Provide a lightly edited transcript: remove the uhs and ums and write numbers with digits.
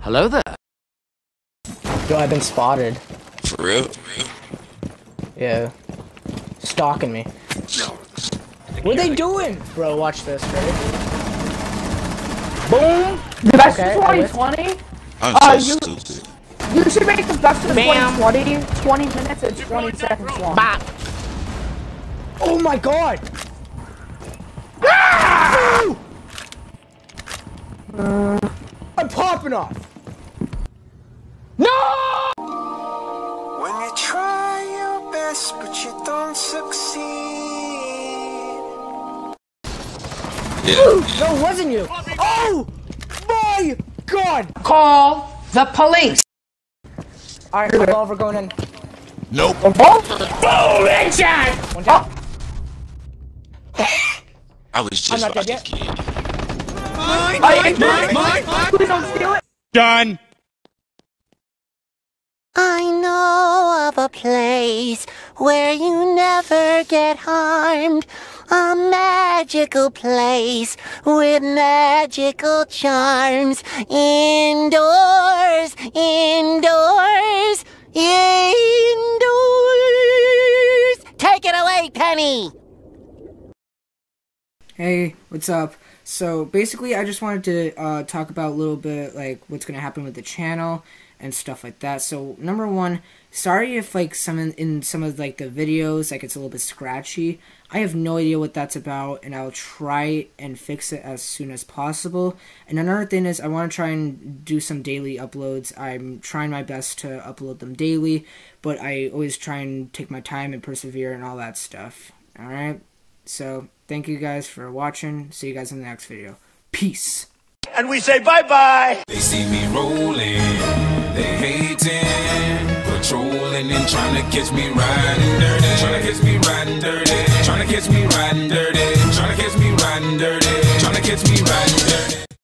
Hello there. Yo, I've been spotted. For real? Yeah. Stalking me. What are they doing? Bro, watch this, ready? Boom! The best Okay, of 2020? I'm so stupid. You should make the best of Bam. 2020 20 minutes and 20 seconds long. Bop. Oh my god! I'm popping off! No! When you try your best but you don't succeed. Yeah. No, it wasn't you! Oh! My god! Call the police! Alright, revolver going in. Nope. Boom! Headshot! One down. I was just I'm not about dead to get. Please don't steal it! Done. I know of a place where you never get harmed. A magical place with magical charms. Indoors, indoors, indoors. Take it away, Penny. Hey, what's up? So basically I just wanted to talk about a little bit like what's gonna happen with the channel and stuff like that. So number one, sorry if like some of like the videos like it's a little bit scratchy. I have no idea what that's about, and I'll try and fix it as soon as possible. And another thing is I want to try and do some daily uploads. I'm trying my best to upload them daily, but I always try and take my time and persevere and all that stuff. Alright? So, thank you guys for watching. See you guys in the next video. Peace! And we say bye-bye! They see me rolling, they hating, patrolling and trying to catch me riding dirty, trying to catch me riding dirty, trying to catch me riding dirty, trying to catch me riding dirty, trying to catch me riding